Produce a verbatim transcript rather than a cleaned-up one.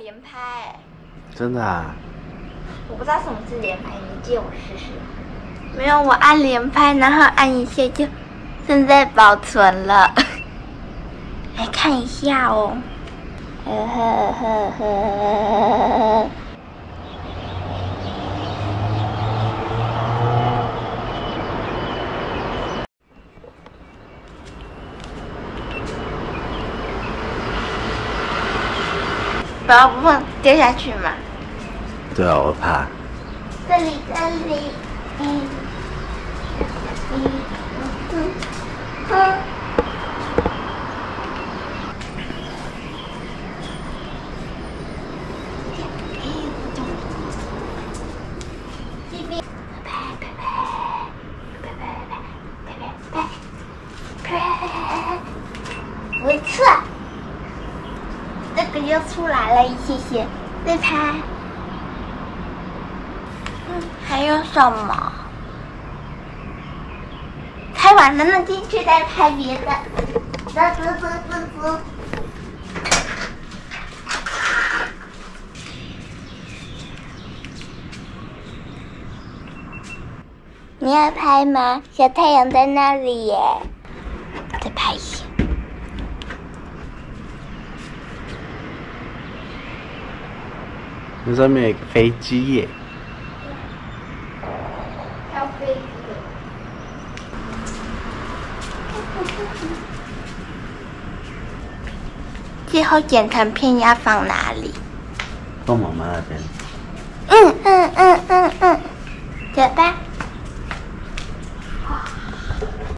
连拍。 真的啊？ 我不知道什么是连拍，你借我试试。没有，我按连拍，然后按一下就现在保存了。来看一下哦。呵呵呵呵。不要不碰，掉下去嘛。 对啊，我怕。 这里，这里，嗯，嗯嗯嗯。这边，拍拍拍，拍拍拍，拍拍拍，不错。这个又出来了一些些，再拍。嗯，还有什么？拍完了，那进去再拍别的。走走走走走。你要拍吗？小太阳在那里耶。再拍一下。 那上面有个飞机耶。 要飞机。最后剪成片要放哪里？ 放妈妈那边。 嗯嗯嗯嗯嗯，走吧。